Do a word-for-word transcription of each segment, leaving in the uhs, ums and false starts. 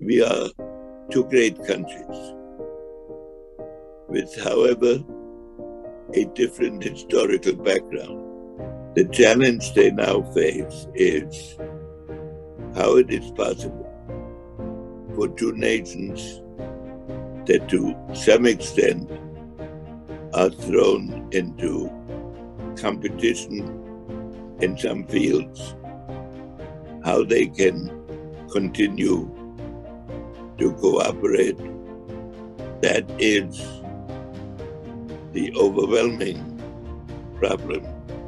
We are two great countries with, however, a different historical background. The challenge they now face is how it is possible for two nations that to some extent are thrown into competition in some fields, how they can continue to cooperate. That is the overwhelming problem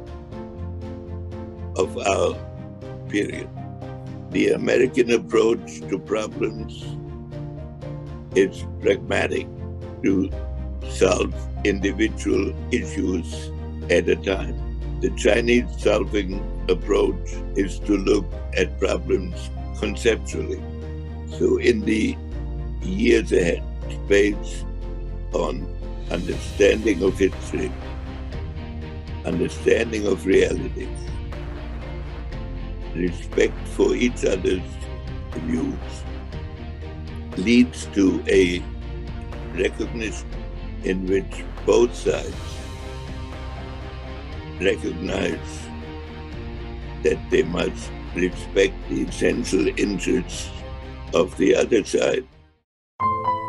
of our period. The American approach to problems is pragmatic, to solve individual issues at a time. The Chinese solving approach is to look at problems conceptually. So in the years ahead, based on understanding of history, understanding of realities, respect for each other's views, leads to a recognition in which both sides recognize that they must respect the essential interests of the other side.